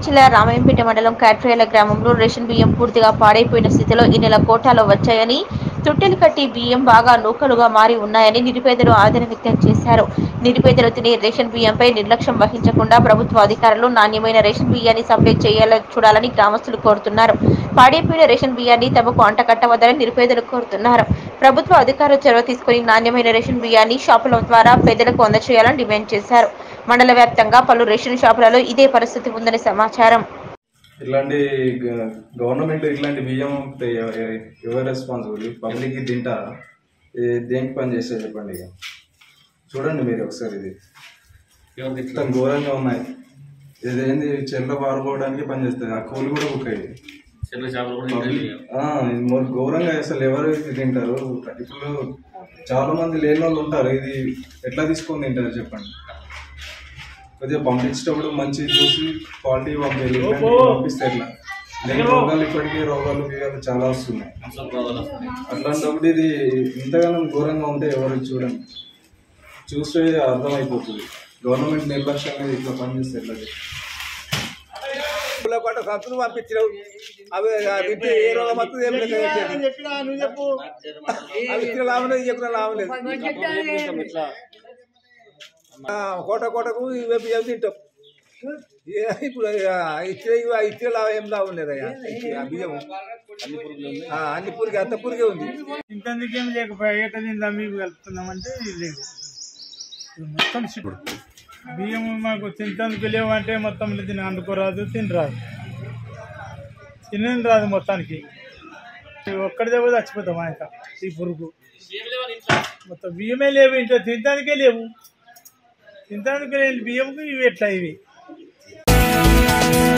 జిల్లా రామాయంపేట మండలం కాట్రేల గ్రామంలో రేషన్ బియ్యం పూర్తిగా పాడైపోయిన స్థితిలో ఈ నెల కోటాలో వచ్చాయని, తొట్టెలు కట్టి బియ్యం బాగా నూకలుగా మారి ఉన్నాయని నిరుపేదలు ఆవేదన వ్యక్తం చేశారు. నిరుపేదలు తినే రేషన్ బియ్యంపై నిర్లక్ష్యం వహించకుండా ప్రభుత్వ అధికారులు నాణ్యమైన రేషన్ బియ్యాన్ని సప్లై చూడాలని గ్రామస్తులు కోరుతున్నారు. పాడైపోయిన రేషన్ బియ్యాన్ని తమకు అంటకట్టవద్దని నిరుపేదలు కోరుతున్నారు. ప్రభుత్వ అధికారులు చొరవ తీసుకుని నాణ్యమైన రేషన్ బియ్యాన్ని షాపుల ద్వారా పేదలకు అందజేయాలని డిమాండ్ చేశారు. మండల వ్యాప్తంగా పలు రేషన్ షాపులలో ఇదే పరిస్థితి ఉందని సమాచారం. ఇలాంటి గవర్నమెంట్ ఇట్లాంటి బియ్యం ఎవరు రెస్పాన్సిబుల్? పబ్లిక్ తింటారా? దేనికి పని చేస్తారు చెప్పండి. ఇక చూడండి మీరు ఒకసారి, ఇది మొత్తం ఘోరంగా ఉన్నాయి. ఇదేంది చెల్ల పారుకోవడానికి పని చేస్తుంది. ఆ కూలి కూడా బుక్ అయ్యింది. ఘోరంగా అసలు ఎవరు తింటారు? ఇప్పుడు చాలా మంది లేని వాళ్ళు ఉంటారు. ఇది ఎట్లా తీసుకొని తింటారు చెప్పండి. కొద్దిగా పంపించేటప్పుడు మంచి చూసి క్వాలిటీ పంపిస్తే ఎట్లా? లేని రోగాలు ఇప్పటికీ రోగాలు చాలా వస్తున్నాయి. అట్లాంటప్పుడు ఇది ఇంతగానో ఘోరంగా ఉంటే ఎవరు చూడండి, చూస్తే అర్థమైపోతుంది. గవర్నమెంట్ నిర్లక్ష్యంగా ఇట్లా పనిచేస్తే ఎట్లా? సంతులు పంపించావు, అవి వింటే ఏ రోగం వస్తుంది ఏం లేదు. అవి ఇచ్చిన లాభం లేదు, చెప్పిన లాభం లేదు. కోటకు ఇవే బియ్యం తింటాం. ఇప్పుడు ఇచ్చిన లాభం ఏం లాభం లేదయ్యా. బియ్యం అన్ని పురిగి అంత పురిగే ఉంది. ఇంతేం లేకపోయా ఏట మీకు కలుపుతున్నామంటే లేదు. మొత్తం బియ్యం మాకు తింటందుకు లేవంటే మొత్తం తిని అందుకోరాదు, తినరాదు, తినని రాదు. మొత్తానికి ఒక్కడిదే పోతే చచ్చిపోతాం. ఆయన ఈ పురుగు మొత్తం బియ్యమే లేవు, ఇంట్లో తినడానికే లేవు. తినడానికి లేని బియ్యంకు ఇవి ఎట్లా ఇవి